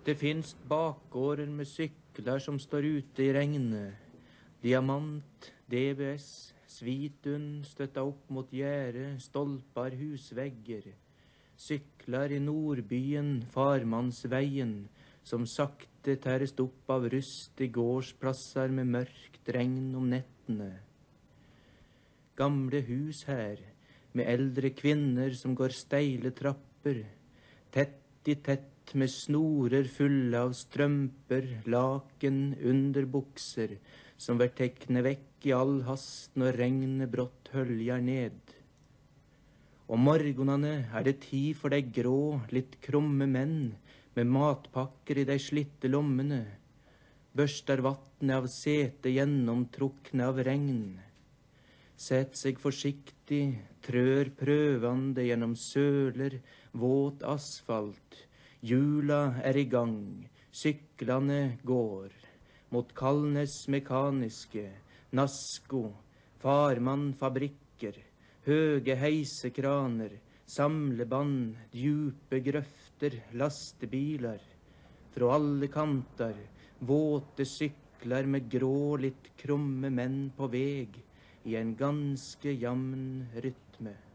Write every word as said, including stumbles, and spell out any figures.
Det finnes bakgårder med sykler som står ute i regnet. Diamant, D B S, Svitun støtta opp mot gjerde, stolper, husvegger. Sykler i nordbyen, farmannsveien, som sakte tærest opp av rust i gårdsplasser med mørkt regn om nettene. Gamle hus her, med eldre kvinner som går steile trapper, tett i tett med snorer fulle av strømper, laken, underbukser, som ver tekne vekk i all hast når regnet brått høljar ned. Om morgonene er det tid for de grå, litt krumme menn med matpakker i de slitte lommene, børster vattnet av sete gjennomtrukne av regn. Sett seg forsiktig, trør prøvande gjennom søler, våt asfalt. Hjula er i gang, syklene går. Mot Kalnes mekaniske, Nasko, Farmann fabrikker, høge heisekraner, samleband, djupe grøfter, lastebiler. Fra alle kanter, våte sykler med grå, litt krumme menn på veg, i en ganske jamn rytme.